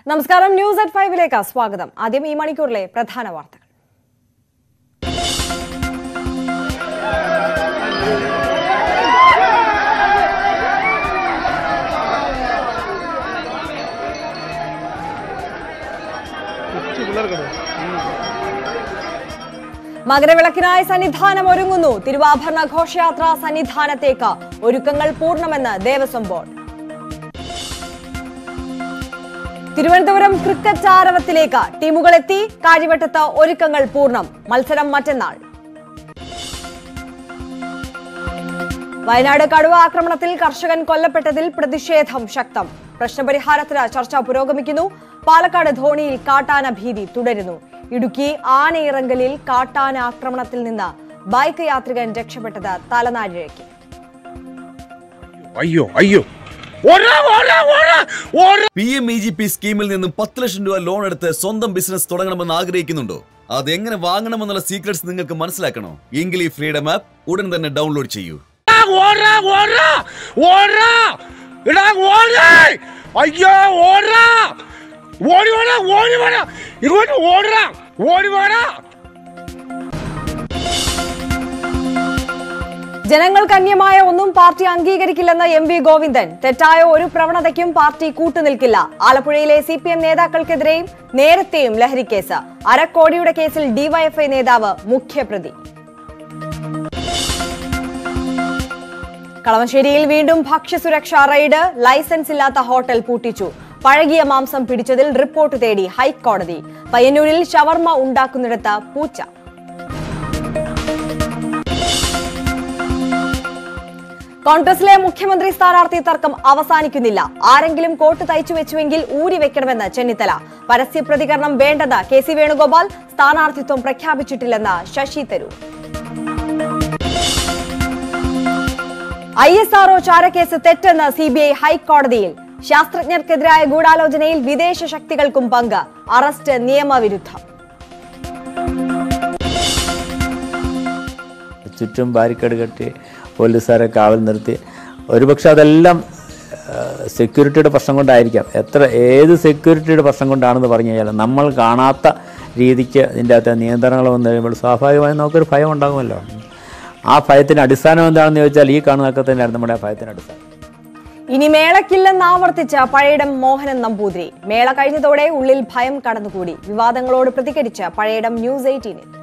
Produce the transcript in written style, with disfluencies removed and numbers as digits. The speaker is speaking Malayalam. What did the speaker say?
നമസ്കാരം ന്യൂസ് at 5ലേക്ക് സ്വാഗതം. ആദ്യം ഈ മണിക്കൂറിലെ പ്രധാന വാർത്തകൾ. മകരവിളക്കിനായി സന്നിധാനം ഒരുങ്ങുന്നു. തിരുവാഭരണ ഘോഷയാത്ര സന്നിധാനത്തേക്ക് ഒരുക്കങ്ങൾ പൂർണ്ണമെന്ന് ദേവസ്വം ബോർഡ്. തിരുവനന്തപുരം ക്രിക്കറ്റ് ആരവത്തിലേക്ക് ടീമുകളെത്തി. കാര്യവട്ടത്ത് ഒരുക്കങ്ങൾ പൂർണ്ണം. മത്സരം മറ്റന്നാൾ. വയനാട് കടുവ ആക്രമണത്തിൽ കർഷകൻ കൊല്ലപ്പെട്ടതിൽ പ്രതിഷേധം ശക്തം. പ്രശ്നപരിഹാരത്തിന് ചർച്ച പുരോഗമിക്കുന്നു. പാലക്കാട് ധോണിയിൽ കാട്ടാന ഭീതി തുടരുന്നു. ഇടുക്കി ആനയിറങ്കലിൽ കാട്ടാന ആക്രമണത്തിൽ നിന്ന് ബൈക്ക് യാത്രികൻ രക്ഷപ്പെട്ടത് തലനാരിഴയ്ക്ക്. PMEGP സ്കീമിൽ നിന്നും 10 ലക്ഷം രൂപ ലോൺ എടുത്ത് സ്വന്തം ബിസിനസ് തുടങ്ങണമെന്ന് ആഗ്രഹിക്കുന്നുണ്ടോ? അതെങ്ങനെ വാങ്ങണമെന്നുള്ള സീക്രട്സ് നിങ്ങൾക്ക് മനസ്സിലാക്കണോ? എങ്കിൽ ഈ ഫ്രീഡം ആപ്പ് ഉടൻ തന്നെ ഡൗൺലോഡ് ചെയ്യൂ. ജനങ്ങൾക്ക് അന്യമായ ഒന്നും പാർട്ടി അംഗീകരിക്കില്ലെന്ന് MV ഗോവിന്ദൻ. തെറ്റായ ഒരു പ്രവണതയ്ക്കും പാർട്ടി കൂട്ടുനിൽക്കില്ല. ആലപ്പുഴയിലെ CPM നേതാക്കൾക്കെതിരെയും നേരത്തെയും ലഹരിക്കേസ്. അരക്കോടിയുടെ കേസിൽ DYFI നേതാവ് മുഖ്യപ്രതി. കളമശ്ശേരിയിൽ വീണ്ടും ഭക്ഷ്യസുരക്ഷാ റെയ്ഡ്. ലൈസൻസ് ഇല്ലാത്ത ഹോട്ടൽ പൂട്ടിച്ചു. പഴകിയ മാംസം പിടിച്ചതിൽ റിപ്പോർട്ട് തേടി ഹൈക്കോടതി. പയ്യന്നൂരിൽ ഷവർമ ഉണ്ടാക്കുന്നിടത്ത് പൂച്ച. കോൺഗ്രസിലെ മുഖ്യമന്ത്രി സ്ഥാനാർത്ഥി തർക്കം അവസാനിക്കുന്നില്ല. ആരെങ്കിലും കോട്ട് തയ്ച്ചു വെച്ചുവെങ്കിൽ ഊരി വെക്കണമെന്ന് ചെന്നിത്തല. പരസ്യ പ്രതികരണം വേണ്ടെന്ന് KC വേണുഗോപാൽ. സ്ഥാനാർത്ഥിത്വം പ്രഖ്യാപിച്ചിട്ടില്ലെന്ന് ശശി തരൂർ. ISRO ചാരക്കേസ് തെറ്റെന്ന് CBI ഹൈക്കോടതിയിൽ. ശാസ്ത്രജ്ഞർക്കെതിരായ ഗൂഢാലോചനയിൽ വിദേശ ശക്തികൾക്കും പങ്ക്. അറസ്റ്റ് നിയമവിരുദ്ധം. ചുറ്റും ബാരിക്കേഡ് കെട്ടി പോലീസുകാരെ കാവൽ നിർത്തി. ഒരുപക്ഷെ അതെല്ലാം സെക്യൂരിറ്റിയുടെ പ്രശ്നം കൊണ്ടായിരിക്കാം. ഏത് സെക്യൂരിറ്റിയുടെ പ്രശ്നം കൊണ്ടാണെന്ന് പറഞ്ഞു കഴിഞ്ഞാൽ നമ്മൾ കാണാത്ത രീതിക്ക് ഇതിൻ്റെ അകത്ത് നിയന്ത്രണങ്ങൾ വന്നു കഴിയുമ്പോൾ സ്വാഭാവികമായും നമുക്കൊരു ഭയം ഉണ്ടാകുമല്ലോ. ആ ഭയത്തിന് അടിസ്ഥാനം എന്താണെന്ന് ചോദിച്ചാൽ ഈ കാണുന്നതൊക്കെ തന്നെയാണ് നമ്മുടെ ഭയത്തിന് അടിസ്ഥാനം. ഇനി മേളക്കില്ലെന്ന് ആവർത്തിച്ച പഴയിടം മോഹനൻ നമ്പൂതിരി. മേള കഴിഞ്ഞതോടെ ഉള്ളിൽ ഭയം കടന്നുകൂടി. വിവാദങ്ങളോട് പ്രതികരിച്ച പഴയിടം ന്യൂസ് 18.